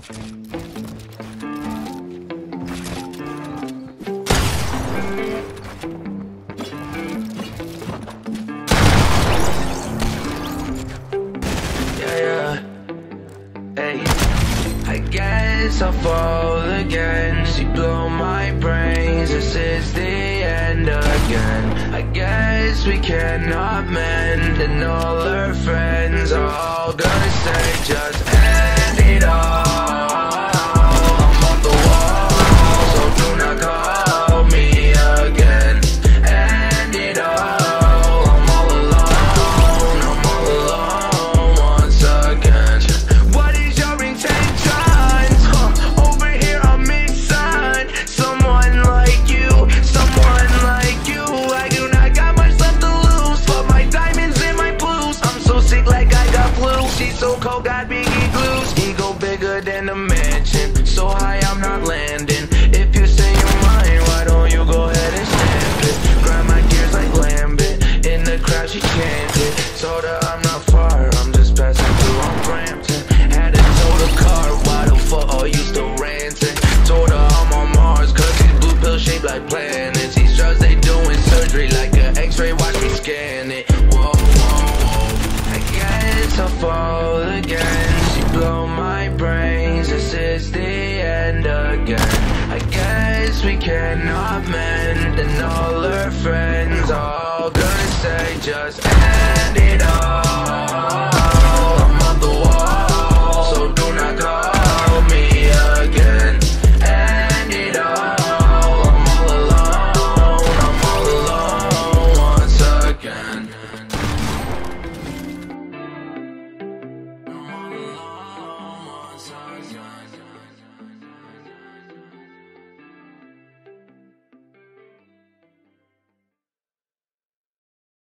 I guess I'll fall again. She blew my brains, this is the end again. I guess we cannot mend, and all her friends are all gonna say just end it all. I'm off the wall, so do not call me again. End it all, I'm all alone once again. What is your intentions? Over here I'm missing someone like you, I do not got much left to lose, but my diamonds and my blues. I'm so sick like I got flu. She's so cold, got big glues. Ego bigger than a mansion, so high I'm not landing. If you say you're mine, why don't you go ahead and stamp it? Grind my gears like Lambert, in the crowd she chanted. Told her I'm not far, I'm just passing through on Brampton. Had to tow the car, why the fuck are you still ranting? Told her I'm on Mars, cause these blue pills shaped like planets. These drugs, they doing surgery like an x-ray, watch me scan it. Whoa, whoa, whoa, I guess I'll fall again. She blow my brains, this is the end again. I guess we cannot mend, and all her friends are all gonna say just end it all.